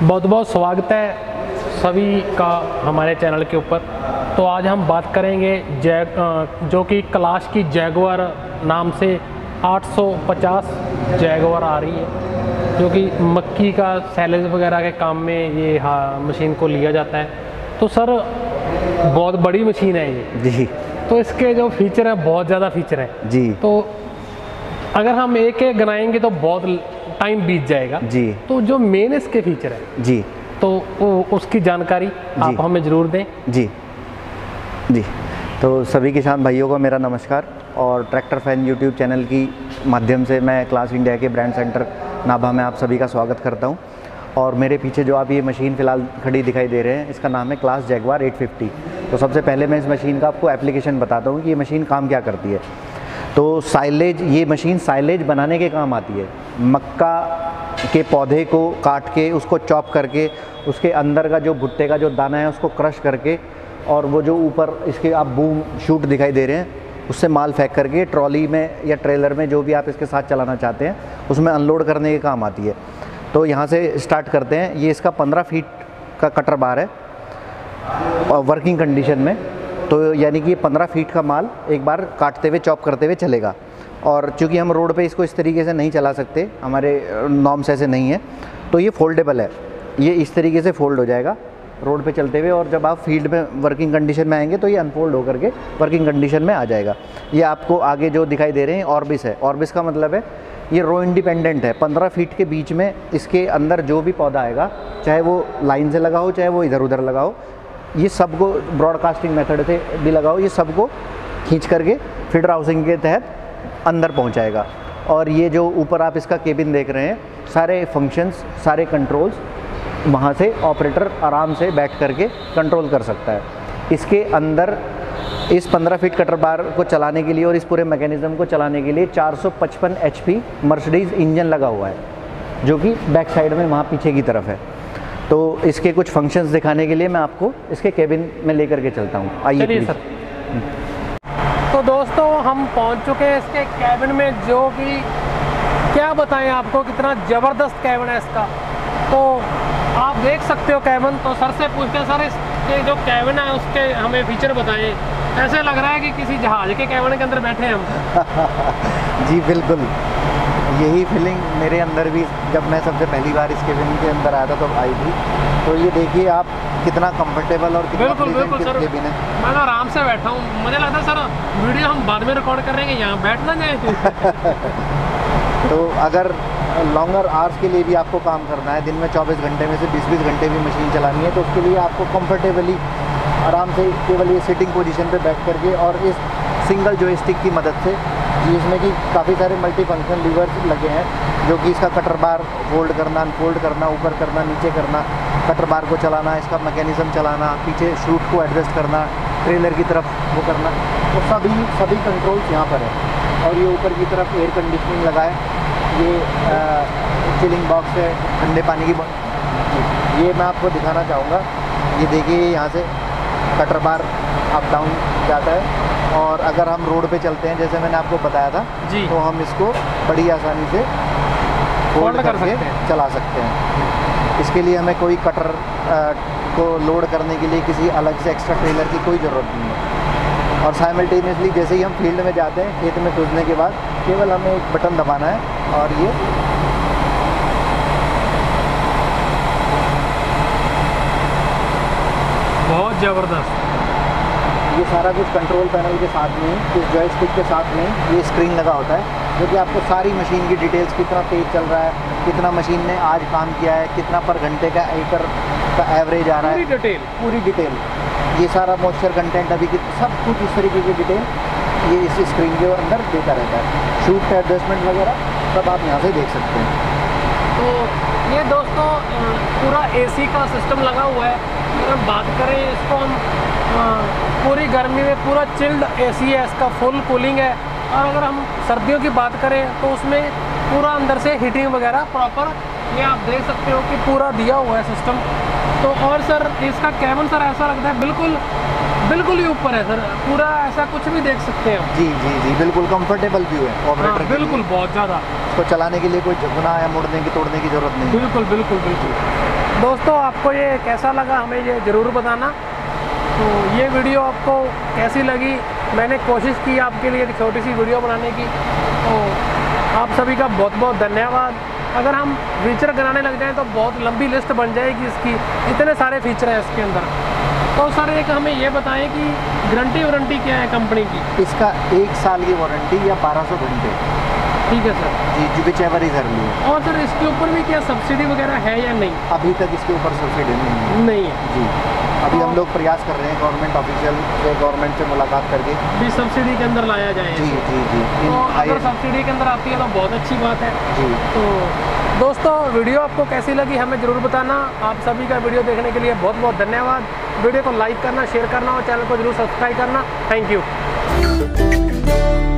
बहुत बहुत स्वागत है सभी का हमारे चैनल के ऊपर। तो आज हम बात करेंगे जो कि क्लास की जैगुआर नाम से 850 जैगुआर आ रही है, जो कि मक्की का सैलेज वगैरह के काम में ये मशीन को लिया जाता है। तो सर बहुत बड़ी मशीन है ये जी। तो इसके जो फीचर हैं बहुत ज़्यादा फीचर हैं जी। तो अगर हम एक एक गिनाएंगे तो बहुत टाइम बीत जाएगा जी। तो जो मेन इसके फीचर है जी तो उसकी जानकारी आप हमें ज़रूर दें। जी जी। तो सभी किसान भाइयों को मेरा नमस्कार और ट्रैक्टर फैन यूट्यूब चैनल की माध्यम से मैं क्लास इंडिया के ब्रांड सेंटर नाभा में आप सभी का स्वागत करता हूं। और मेरे पीछे जो आप ये मशीन फ़िलहाल खड़ी दिखाई दे रहे हैं, इसका नाम है क्लास जैगुआर 850। तो सबसे पहले मैं इस मशीन का आपको एप्लीकेशन बताता हूँ कि ये मशीन काम क्या करती है। तो साइलेज, ये मशीन साइलेज बनाने के काम आती है। मक्का के पौधे को काट के उसको चॉप करके उसके अंदर का जो भुट्टे का जो दाना है उसको क्रश करके और वो जो ऊपर इसके आप बूम शूट दिखाई दे रहे हैं उससे माल फेंक करके ट्रॉली में या ट्रेलर में जो भी आप इसके साथ चलाना चाहते हैं उसमें अनलोड करने के काम आती है। तो यहाँ से स्टार्ट करते हैं। ये इसका 15 फीट का कटर बार है वर्किंग कंडीशन में। तो यानी कि 15 फीट का माल एक बार काटते हुए चॉप करते हुए चलेगा। और चूँकि हम रोड पे इसको इस तरीके से नहीं चला सकते, हमारे नॉर्म्स ऐसे नहीं है, तो ये फोल्डेबल है। ये इस तरीके से फोल्ड हो जाएगा रोड पे चलते हुए, और जब आप फील्ड में वर्किंग कंडीशन में आएंगे तो ये अनफोल्ड होकर के वर्किंग कंडीशन में आ जाएगा। ये आपको आगे जो दिखाई दे रहे हैं ऑर्बिस है। ऑर्बिस का मतलब है ये रो इंडिपेंडेंट है। 15 फीट के बीच में इसके अंदर जो भी पौधा आएगा, चाहे वो लाइन से लगा हो चाहे वो इधर उधर लगा हो, ये सबको ब्रॉडकास्टिंग मेथड से भी लगाओ, ये सबको खींच करके फीडर हाउसिंग के तहत अंदर पहुंचाएगा। और ये जो ऊपर आप इसका केबिन देख रहे हैं, सारे फंक्शंस, सारे कंट्रोल्स वहाँ से ऑपरेटर आराम से बैठ करके कंट्रोल कर सकता है। इसके अंदर इस 15 फीट कटर बार को चलाने के लिए और इस पूरे मैकेनिज़्म को चलाने के लिए 455 HP मर्सिडीज़ इंजन लगा हुआ है, जो कि बैक साइड में वहाँ पीछे की तरफ है। तो इसके कुछ फंक्शंस दिखाने के लिए मैं आपको इसके केबिन में लेकर के चलता हूँ। आइए सर। तो दोस्तों हम पहुँच चुके हैं इसके केबिन में, जो कि क्या बताएं आपको, कितना ज़बरदस्त केबिन है इसका। तो आप देख सकते हो केबिन। तो सर से पूछते हैं, सर इसके जो केबिन है उसके हमें फीचर बताएं। ऐसे लग रहा है कि किसी जहाज के केबिन के अंदर बैठे हैं हम। जी बिल्कुल, यही फीलिंग मेरे अंदर भी जब मैं सबसे पहली बार इस केबिन के अंदर आया था तो आई थी। तो ये देखिए आप कितना कंफर्टेबल और कितना बिल्कुल सर, केबिन है। मैं आराम से बैठा हूँ। मुझे लगता है सर वीडियो हम बाद में रिकॉर्ड कर रहे हैं, यहाँ बैठना जाए। तो अगर लॉन्गर आवर्स के लिए भी आपको काम करना है, दिन में 24 घंटे में से 20-20 घंटे भी मशीन चलानी है, तो उसके लिए आपको कंफर्टेबली आराम से केवल ये सिटिंग पोजीशन पे बैठ करके और इस सिंगल जॉयस्टिक की मदद से, जिसमें कि काफ़ी सारे मल्टी फंक्शन लीवर्स लगे हैं, जो कि इसका कटर बार फोल्ड करना, अनफोल्ड करना, ऊपर करना, नीचे करना, कटर बार को चलाना, इसका मैकेनिज़्म चलाना, पीछे शूट को एडजस्ट करना, ट्रेलर की तरफ वो करना, तो सभी कंट्रोल्स यहाँ पर है। और ये ऊपर की तरफ एयर कंडीशनिंग लगा है। ये चिलिंग बॉक्स है, ठंडे पानी की ये मैं आपको दिखाना चाहूँगा। ये देखिए यहाँ से कटर बार अप डाउन जाता है, और अगर हम रोड पे चलते हैं जैसे मैंने आपको बताया था जी, तो हम इसको बड़ी आसानी से फोल्ड करके चला सकते हैं। इसके लिए हमें कोई कटर को लोड करने के लिए किसी अलग से एक्स्ट्रा ट्रेलर की कोई ज़रूरत नहीं है। और साइमल्टेनियसली जैसे ही हम फील्ड में जाते हैं, खेत में कूदने के बाद केवल हमें एक बटन दबाना है और ये बहुत ज़बरदस्त। ये सारा कुछ कंट्रोल पैनल के साथ में, इस जॉयस्टिक के साथ में ये स्क्रीन लगा होता है, जो कि आपको सारी मशीन की डिटेल्स, कितना तेज़ चल रहा है, कितना मशीन ने आज काम किया है, कितना पर घंटे का एकड़ का एवरेज आ रहा है, पूरी डिटेल, ये सारा मॉइस्चर कंटेंट अभी की सब कुछ इस तरीके की डिटेल ये इस स्क्रीन के अंदर देता रहता है। शूट का एडजस्टमेंट वगैरह सब आप यहाँ से देख सकते हैं। तो ये दोस्तों पूरा AC का सिस्टम लगा हुआ है। अगर हम बात करें इसको, हम पूरी गर्मी में पूरा चिल्ड AC है, इसका फुल कूलिंग है। और अगर हम सर्दियों की बात करें तो उसमें पूरा अंदर से हीटिंग वगैरह प्रॉपर, ये आप देख सकते हो कि पूरा दिया हुआ है सिस्टम। तो और सर इसका केबिन सर ऐसा लगता है बिल्कुल ही ऊपर है सर, पूरा ऐसा कुछ भी देख सकते हैं। जी बिल्कुल कंफर्टेबल व्यू है ऑपरेटर। बिल्कुल बहुत ज़्यादा। इसको चलाने के लिए कोई झुकना या मुड़ने की तोड़ने की जरूरत नहीं। बिल्कुल। दोस्तों आपको ये कैसा लगा हमें ये ज़रूर बताना। तो ये वीडियो आपको कैसी लगी, मैंने कोशिश की आपके लिए एक छोटी सी वीडियो बनाने की। तो आप सभी का बहुत बहुत धन्यवाद। अगर हम फीचर कराने लग जाएं तो बहुत लंबी लिस्ट बन जाएगी इसकी, इतने सारे फीचर हैं इसके अंदर। तो सर एक हमें ये बताएं कि गारंटी वारंटी क्या है कंपनी की? इसका 1 साल की वारंटी या 1200 घंटे। ठीक है सर जी, जो विचएवर इज अर्ली है। और सर इसके ऊपर भी क्या सब्सिडी वगैरह है या नहीं? अभी तक इसके ऊपर सब्सिडी नहीं है जी। अभी हम लोग प्रयास कर रहे हैं गवर्नमेंट ऑफिशियल से, गवर्नमेंट से मुलाकात करके भी सब्सिडी के अंदर लाया जाए। जी जी जी। तो अगर सब्सिडी के अंदर आती है तो बहुत अच्छी बात है जी। तो दोस्तों वीडियो आपको कैसी लगी हमें ज़रूर बताना। आप सभी का वीडियो देखने के लिए बहुत बहुत धन्यवाद। वीडियो को लाइक करना, शेयर करना और चैनल को जरूर सब्सक्राइब करना। Thank you.